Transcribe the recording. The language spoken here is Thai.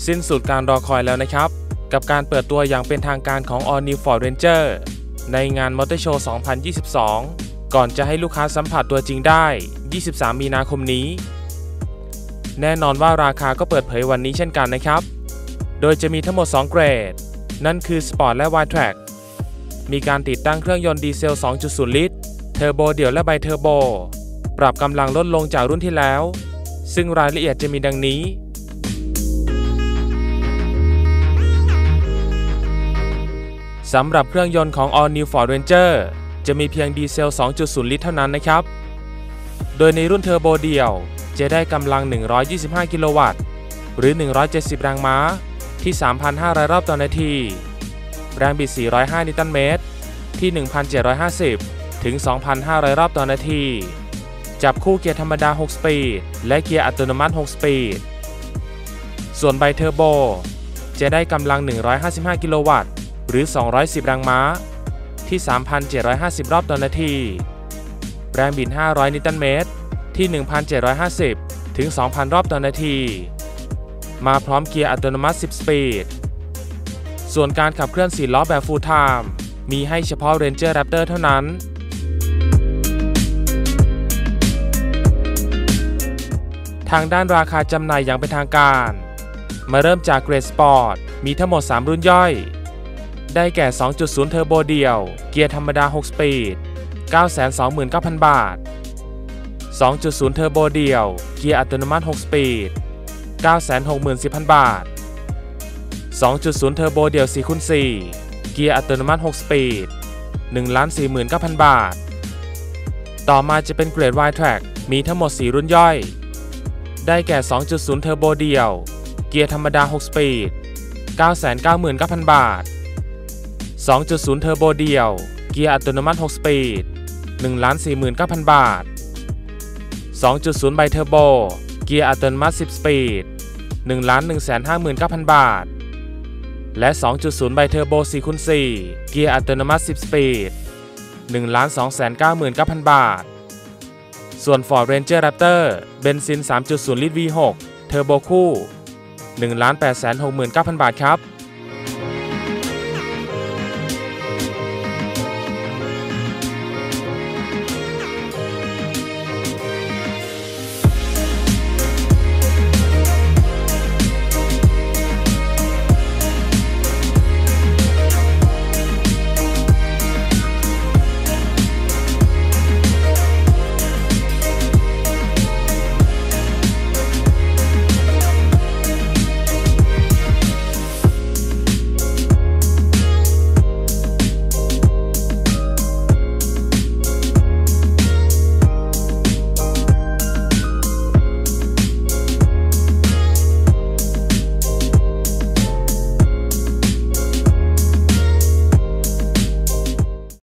สิ้นสุดการรอคอยแล้วนะครับกับการเปิดตัวอย่างเป็นทางการของ All New Ford Ranger ในงาน Motor Show 2022 ก่อนจะให้ลูกค้าสัมผัสตัวจริงได้ 23 มีนาคมนี้แน่นอนว่าราคาก็เปิดเผยวันนี้เช่นกันนะครับโดยจะมีทั้งหมด 2 เกรดนั่นคือ Sport และ Wide-Track มีการติดตั้งเครื่องยนต์ดีเซล 2.0 ลิตรเทอร์โบเดี่ยวและไบเทอร์โบปรับกำลังลดลงจากรุ่นที่แล้วซึ่งรายละเอียดจะมีดังนี้สำหรับเครื่องยนต์ของ All New Ford Ranger จะมีเพียงดีเซล 2.0 ลิตรเท่านั้นนะครับโดยในรุ่นเทอร์โบเดี่ยวจะได้กำลัง125กิโลวัตต์หรือ170แรงม้าที่ 3,500 รอบต่อนาทีแรงบิด405นิวตันเมตรที่ 1,750 ถึง 2,500 รอบต่อนาทีจับคู่เกียร์ธรรมดา6สปีดและเกียร์อัตโนมัติ6สปีดส่วนไบเทอร์โบจะได้กำลัง155กิโลวัตต์หรือ210แรงม้าที่ 3,750 รอบต่อนาทีแรงบิด500นิวตันเมตรที่ 1,750 ถึง 2,000 รอบต่อนาทีมาพร้อมเกียร์อัตโนมัติ10สปีดส่วนการขับเคลื่อน4ล้อแบบ Full Time มีให้เฉพาะ Ranger Raptor เท่านั้นทางด้านราคาจำหน่ายอย่างเป็นทางการมาเริ่มจากเกรดสปอร์ตมีทั้งหมด3รุ่นย่อยได้แก่ 2.0 เทอร์โบเดี่ยวเกียร์ธรรมดา6สปีด 929,000 บาท 2.0 เทอร์โบเดี่ยวเกียร์อัตโนมัติ6สปีด 964,000 บาท 2.0 เทอร์โบเดี่ยว 4x4 เกียร์อัตโนมัติ6สปีด 149,000 บาทต่อมาจะเป็นเกรด Wide-Track มีทั้งหมด4รุ่นย่อยได้แก่ 2.0 เทอร์โบเดี่ยวเกียร์ธรรมดา6สปีด 999,000 บาท 2.0 เทอร์โบเดี่ยวเกียร์อัตโนมัติ6สปีด 149,000 บาท 2.0 ไบเทอร์โบเกียร์อัตโนมัติ10สปีด 1,159,000 บาทและ 2.0 ไบเทอร์โบ 4x4 เกียร์อัตโนมัติ10สปีด 1,299,000 บาทส่วน Ford Ranger Raptor เบนซิน 3.0 ลิตร V6 เทอร์โบคู่ 1,869,000 บาทครับ